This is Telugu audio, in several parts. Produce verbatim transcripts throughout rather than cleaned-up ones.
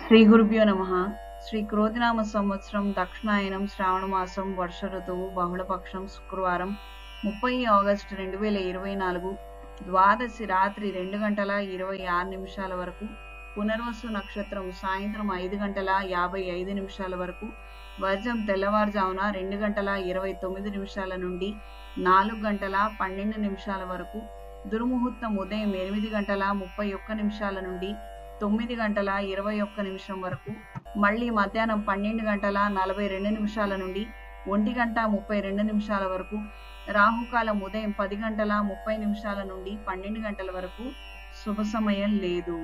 శ్రీ గురుభ్యో నమః. శ్రీ క్రోధినామ సంవత్సరం దక్షిణాయనం శ్రావణ మాసం వర్ష ఋతువు బహుళపక్షం శుక్రవారం ముప్పై ఆగస్టు రెండు వేల ఇరవై నాలుగు ద్వాదశి రాత్రి రెండు గంటల ఇరవై ఆరు నిమిషాల వరకు, పునర్వసు నక్షత్రం సాయంత్రం ఐదు గంటల యాభై ఐదు నిమిషాల వరకు, వర్జం తెల్లవారుజామున రెండు గంటల ఇరవై తొమ్మిది నిమిషాల నుండి నాలుగు గంటల పన్నెండు నిమిషాల వరకు, దుర్ముహూర్తం ఉదయం ఎనిమిది గంటల ముప్పై ఒక్క నిమిషాల నుండి తొమ్మిది గంటల ఇరవై ఒక్క నిమిషం వరకు, మళ్ళీ మధ్యాహ్నం పన్నెండు గంటల నలభై రెండు నిమిషాల నుండి ఒంటి గంట ముప్పై రెండు నిమిషాల వరకు, రాహుకాలం ఉదయం పది గంటల ముప్పై నిమిషాల నుండి పన్నెండు గంటల వరకు. శుభ సమయం లేదు.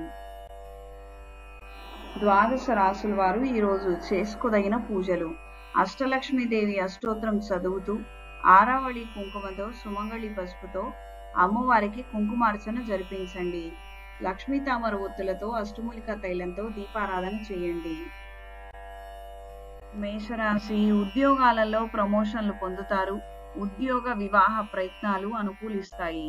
ద్వాదశ రాసుల వారు ఈరోజు చేసుకోదగిన పూజలు: అష్టలక్ష్మీదేవి అష్టోత్తరం చదువుతూ ఆరావళి కుంకుమతో సుమంగళి పసుపుతో అమ్మవారికి కుంకుమార్చన జరిపించండి. లక్ష్మీ తామర ఒత్తులతో అష్టమూలిక తైలంతో దీపారాధన చేయండి. మేషరాశి: ఉద్యోగాలలో ప్రమోషన్లు పొందుతారు. ఉద్యోగ వివాహ ప్రయత్నాలు అనుకూలిస్తాయి.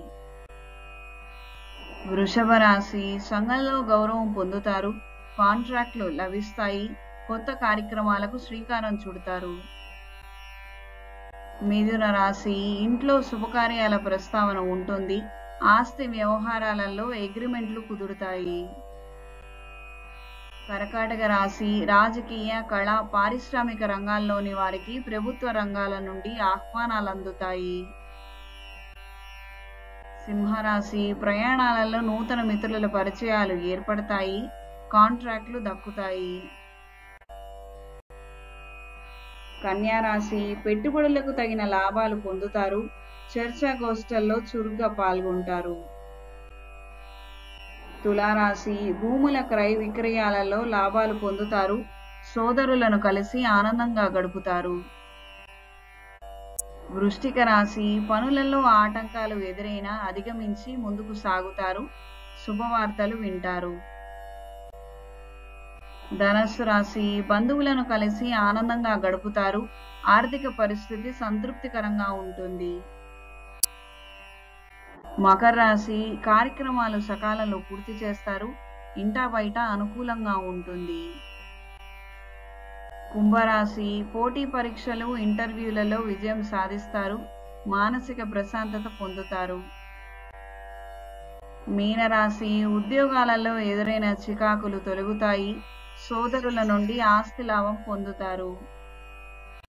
వృషభ రాశి: సంఘంలో గౌరవం పొందుతారు. కాంట్రాక్ట్లు లభిస్తాయి. కొత్త కార్యక్రమాలకు శ్రీకారం చుడతారు. మిథున రాశి: ఇంట్లో శుభకార్యాల ప్రస్తావన ఉంటుంది. ఆస్తి వ్యవహారాలలో అగ్రిమెంట్లు కుదురుతాయి. కర్కాటక రాశి: రాజకీయ, కళ, పారిశ్రామిక రంగాల్లోని వారికి ప్రభుత్వ రంగాల నుండి ఆహ్వానాలు అందుతాయి. సింహరాశి: ప్రయాణాలలో నూతన మిత్రుల పరిచయాలు ఏర్పడతాయి. కాంట్రాక్ట్లు దక్కుతాయి. కన్యా రాశి: పెట్టుబడులకు తగిన లాభాలు పొందుతారు. చర్చాగోష్ఠుల్లో చురుగ్గా పాల్గొంటారు. తులారాశి: భూముల క్రయ విక్రయాలలో లాభాలు పొందుతారు. సోదరులను కలిసి ఆనందంగా గడుపుతారు. వృశ్చిక రాశి: పనులలో ఆటంకాలు ఎదురైనా అధిగమించి ముందుకు సాగుతారు. శుభవార్తలు వింటారు. ధనస్సు రాశి: బంధువులను కలిసి ఆనందంగా గడుపుతారు. ఆర్థిక పరిస్థితి సంతృప్తికరంగా ఉంటుంది. మకర రాశి: కార్యక్రమాలు సకాలంలో పూర్తి చేస్తారు. ఇంటా బయట అనుకూలంగా ఉంటుంది. కుంభరాశి: పోటీ పరీక్షలు, ఇంటర్వ్యూలలో విజయం సాధిస్తారు. మానసిక ప్రశాంతత పొందుతారు. మీనరాశి: ఉద్యోగాలలో ఎదురైన చికాకులు తొలగుతాయి. సోదరుల నుండి ఆస్తి లాభం పొందుతారు.